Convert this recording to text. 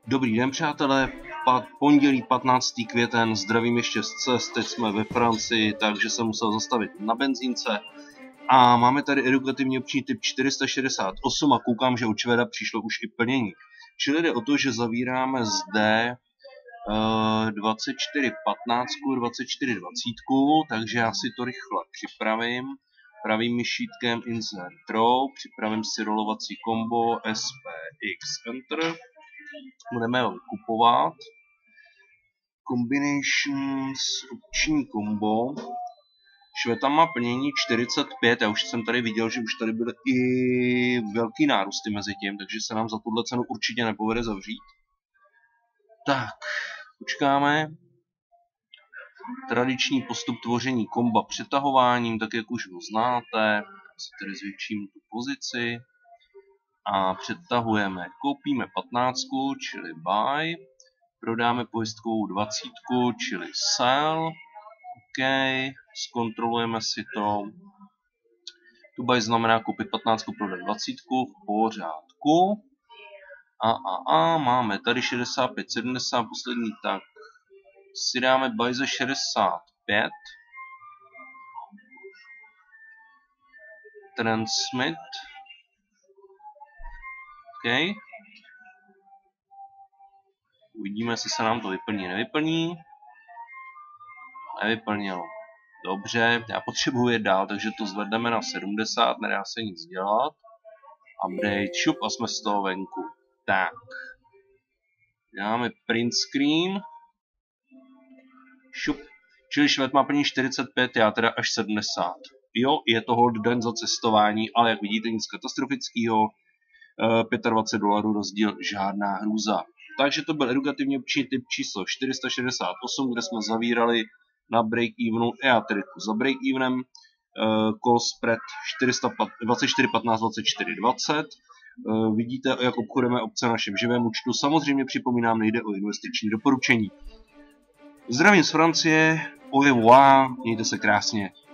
Dobrý den, přátelé, pondělí 15. květen, zdravím ještě z cest, teď jsme ve Francii, takže jsem musel zastavit na benzínce. A máme tady edukativní opční typ 468 a koukám, že od Švéda přišlo už i plnění. Čili jde o to, že zavíráme zde 2415, 2420, takže já si to rychle připravím. Pravým myšítkem insert row, připravím si rolovací kombo SPX Enter. Budeme ho kupovat. Combinations, opční kombo. Švéda má plnění 45, já už jsem tady viděl, že už tady byly i velký nárůsty mezi tím, takže se nám za tuhle cenu určitě nepovede zavřít. Tak, počkáme. Tradiční postup tvoření komba přetahováním, tak jak už ho znáte. Já si tady zvětším tu pozici. A přetahujeme. Koupíme 15, čili buy. Prodáme pojistkovou 20, čili sell. OK. Zkontrolujeme si to. Tu buy znamená koupit 15, prodat 20. V pořádku. Máme tady 65, 70, poslední tak. Si dáme buy za 65. Transmit. OK. Uvidíme, jestli se nám to vyplní, nevyplní. Nevyplnilo. Dobře, já potřebuji jet dál, takže to zvedneme na 70, nedá se nic dělat. Update, šup a jsme z toho venku. Tak. Dáme print screen. Šup. Čili Švéd má plní 45, já teda až 70. Jo, je to hold den za cestování, ale jak vidíte nic katastrofického. $25 rozdíl, žádná hrůza. Takže to byl edukativní opční typ číslo 468, kde jsme zavírali na break-evenu, já tedy za break-evenem, call spread 24.15, 24.20. Vidíte, jak obchodujeme opce na našem živém účtu. Samozřejmě připomínám, nejde o investiční doporučení. Zdravím z Francie, au revoir, mějte se krásně.